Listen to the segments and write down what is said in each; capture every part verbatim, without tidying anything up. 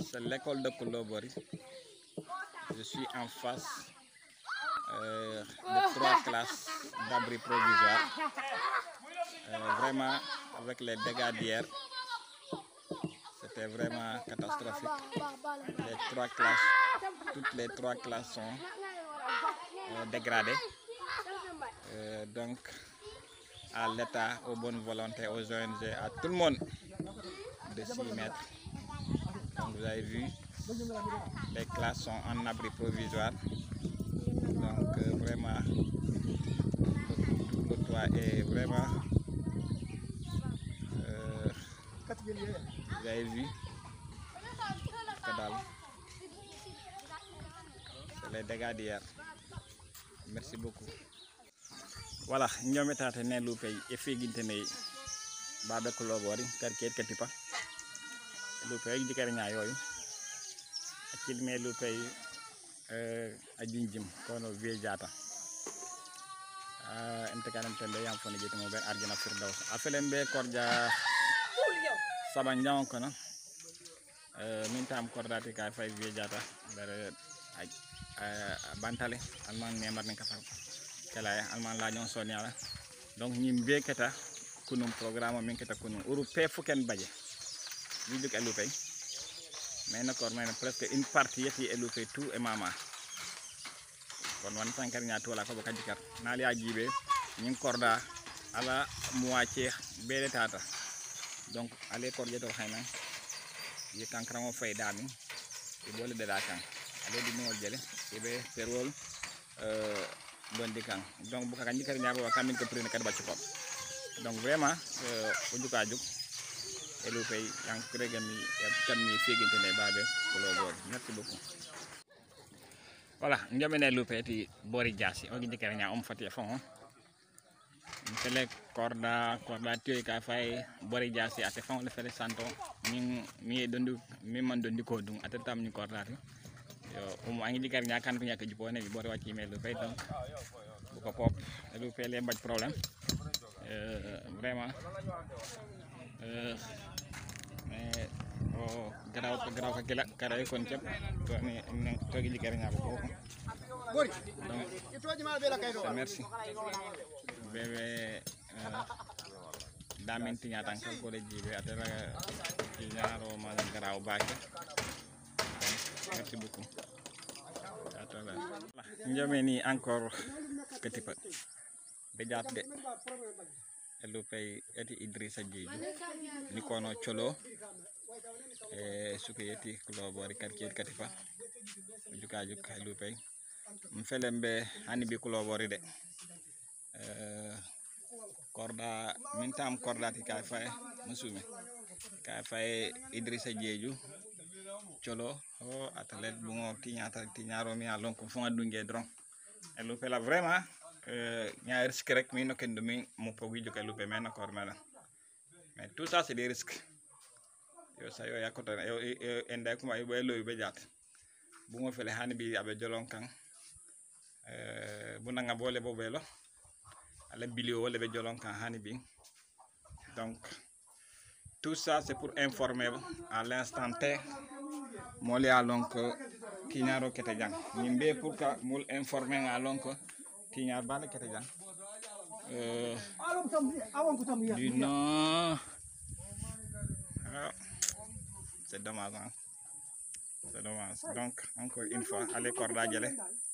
c'est l'école de Kulobori. Je suis en face euh, de trois classes d'abri provisoire. Euh, vraiment, avec les dégâts d'hier, c'était vraiment catastrophique. Les trois classes, toutes les trois classes sont euh, dégradées. Euh, donc, à l'État, aux bonnes volontés, aux O N G, à tout le monde de s'y mettre. Donc, vous avez vu, les classes sont en abri provisoire. Donc, euh, vraiment, le, le toit est vraiment... Euh, vous avez vu, que dalle. C'est les dégâts d'hier. Merci beaucoup. Voilà, ñoom etaate ne lu pay e feginte ne Babe Kulobori quartier Katipa lu pay jikari ñaa yooyu akil me lu pay euh a jinjim kono vie jata ah ente kanam tembe yam fone jeti mo ben arjana firdaws afelen be korja saba njaw kono euh min tam kordati kay fay vie jata dara ay bantale alman nemar ne ka fa kala alman la ñon son yalla donc ñim be keta kunum programme min keta kunum europé fuken baje ñu juk elu pay mais nakor mais presque une partie yeti elu pay tout et mama kon wan sankar nya to la ko ka dikar nali a jibe ñing korda ala moitié be tata donc ale kor jeto xayna yi kankra mo fay dami e bole de la kan ale di no jele e be perol euh don di kan donc bu ka kan dikar nya ba kamin ko prene kad ba ci ko donc vraiment euh ujuka juk elu pay yang kregami tam mi feginte ne Babe Kulobori. Merci beaucoup. Voilà, nous avons loupé ti bori jassi. On dit que nous avons fait fond. C'est le corda corda tué ka fay bori jassi ate fond le fele santo min mi dondu mi man dondi ko dum ate tam ni corda yo o mo angi dikar nya kan ko ñaka jipo ne bori wacci me loupé donc bu ko pop loupé les mbaj problème euh vraiment euh mais oh graw ko graw ko gela karay kon cep to ni to gi dikar nya ko Bori. Merci. Bebe damen tinya tangkal ko de jibe atara ñaaro ma graw baake. Merci beaucoup. Atala. Njame ni encore Katipa. Be jaat de. Elu pay eti Idrissa Diédhiou ni kono Cholo e suko yeti Kulobori quartier Katipa. Juka juk elu pay mfelembe hani bi Kulobori de euh korda min tam kordati ka fay musumi ka fay Idrissa Diédhiou Cholo o atlet bu ngo tiñata tiñaro mi alon ko fon adunge dron elu pe la vraiment euh nya risque rek mi no kendo mi mo pogi joke lu pe men encore mena mais tout ça c'est des risques yo sa yo yakota yo enda ko may boy loy be jat bu ngo fele hani bi abe jolon kan euh bu nga bolé bobelo ala bilio wala be jolon kan hani bi donc tout ça c'est pour informer à l'instant T moli alon ko kiñaro kete jang nimbe pour ka mul informer alon ko kiñar bana kete jang euh du non ah, c'est dommage hein? C'est dommage donc encore une fois allez corda jele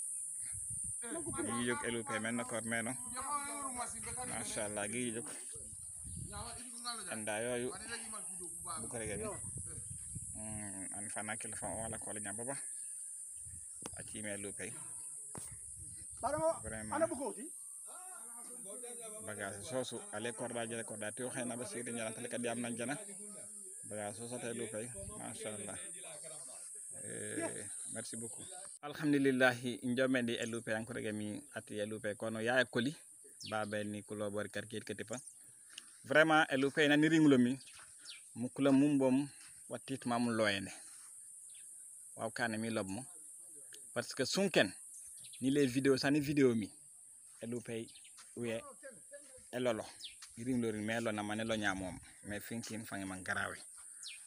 gi jog elu pe men ko meno machallah gi jog anda yoyu bu ko rege hmm an fana kel fa wala ko la ñam baba aci melu pe vraiment bagage sosu ale corda jele corda to xeyna ba sidi ñala tele ka diam nañ jana bagage sosu tay lu pay machallah euh merci beaucoup alhamdulillah njomendi elupe encore gami ati elupe kono ya koli Babe ni Kulobori quartier Katipa vraiment elupe na ni ringlo mi mukula mumbom watit mamul loyene waw kané mi lobmo parce que sunken ni les vidéos ça ni vidéo mi elupe wiye elolo ringlo ring melo na manelo nyamom mais finkin fangi man garawe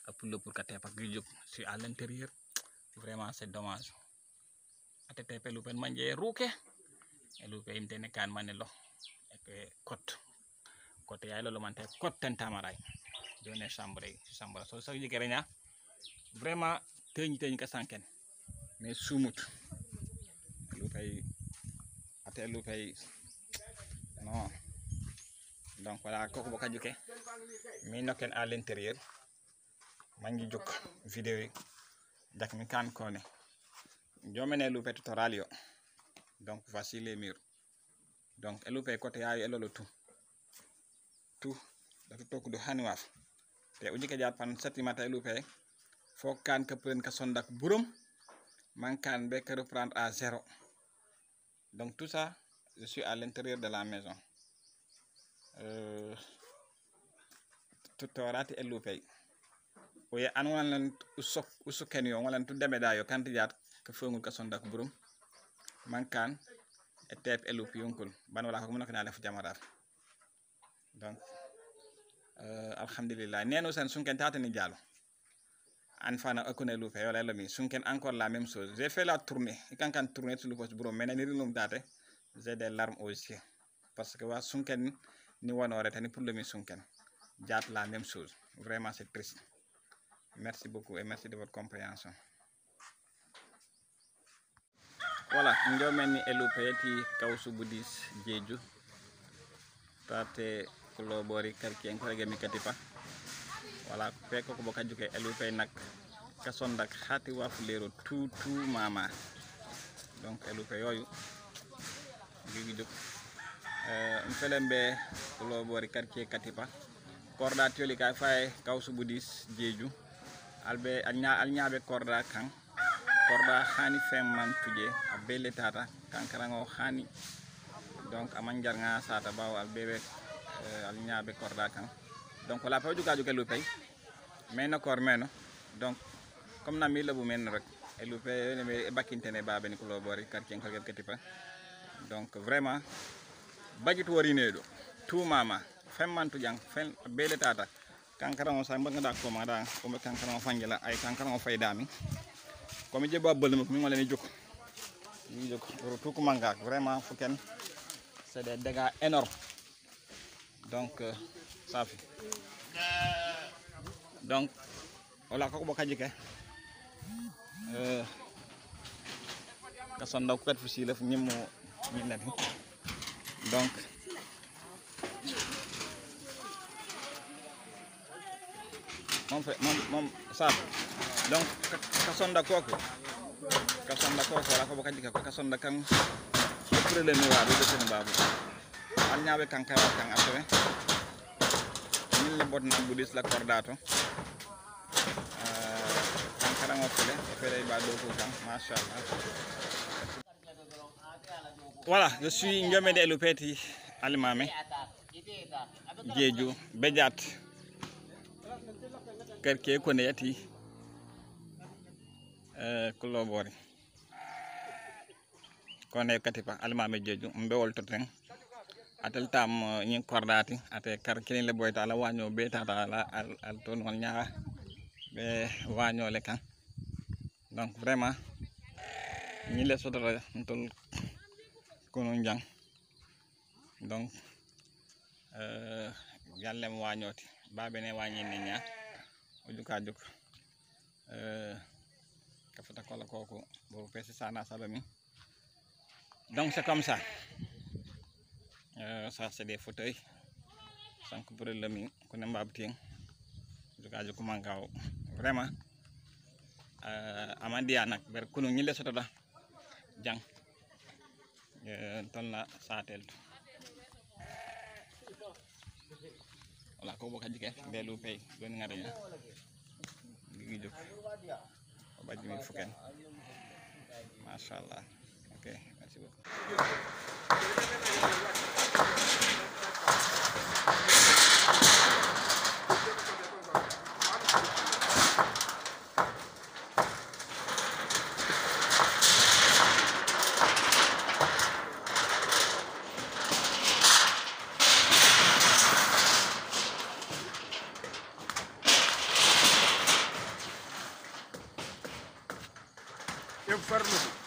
pour le pour ka tepa gijuk si à l'intérieur vraiment c'est dommage ate tepe lupen manje ruke e lupe imtene kan manelo e que cote côté yaay lolu mante cote ten tamaray jone chambre chambre so so jikere nya vraiment teñ teñ ka sanken mais sumut lupay ate lupay non donc voilà koko boka juke mi noken à l'intérieur mangi juk vidéo dak mi kan kone jomene loupé tutorial yo donc voici les murs donc loupé côté yaay elolo tout tout dafa tok du hani waf te ujike jaar pan setimata loupé fo kan ke pren ka sondak burum man kan be ke reprendre à zéro donc tout ça je suis à l'intérieur de la maison euh tutorati e loupé oye an walan usok usuken yo walan tu deme da yo kanti jaat ke fongul ka sondak burum man kan e tep e loupé yonkul ban wala ko mo nak na def jamara donc euh alhamdulillah neno sen sunken tata ni diallo an fana akone loupé wala lami sunken encore la même chose j'ai fait la tournée kan kan tourner sur le poste burum mais ni lum date j'ai des larmes aux yeux parce que wa sunken ni wonore tani pour le mi sunken jaat la même chose vraiment c'est triste. Merci beaucoup et merci de votre compréhension. Voilà, nous meni elupeti kausu budis jeju tate kolobori karki en kolege mi katipa voilà peko ko boka juke elupay nak kasondak khati wafu lero tout tout mama donc elupay yoyu gigi juk euh mfelembe kolobori karki katipa korda tioli kay fay kausu budis jeju albe alnya alnyaabe korda kan korda khani femman tuje abele tata kan karango khani donc amanjar nga sata baw albebe alnyaabe korda kan donc la pa juga juga lupay mais na kor meno donc comme na mi lebu men rek e lupay ne bakintene babe ni ko lobori quartier ko ketipa donc vraiment bajitu warinedo tout mama femman tujang fen bele tata kankara on sa mbanga da ko ma da ko me kankara on fangela ay kankara on faydami ko mi jeba bol mi ngolene juk ni juk pour tout ko manga vraiment fuken c'est des dégâts énormes donc euh, ça fait donc voilà ko boka jike euh ka son ndaw kat fu ci la ñimu ñi la donc mon fait mon mon ça donc ka sonda koko ka sonda koko la ko boka jike ko ka sonda kan problème wa do sen babu al ñaabe kan ka kan après min le bot na budis la cordato euh kan karango fele fele ba do ko kan machallah. Voilà, je suis Ndiomede Elupeti Alimame Jeju Bejat kerke ko ne yati euh kolobori ko ne katipa Alimame Jeju mbewol to ten atel tam ñi kordati ate kar kilin le boyta la waño beta la al al ton won ñaa be waño le kan donc vraiment ñi le sodora tol kono njang donc euh yallem wañoti babe ne wañi ni ñaa ujuka juk euh ka fata ko la koko bo pesi sana salami donc c'est comme ça. Euh, ça c'est des fauteuils sans que pour le mi ko ne mbabtien juga ju ko mangaw vraiment euh amandia nak ber kunu ñi le sotoda jang euh tonna satel wala ko boka jike belu pay don ngare ya gi juk ba jimi fuken machallah. OK, merci beaucoup. e farlude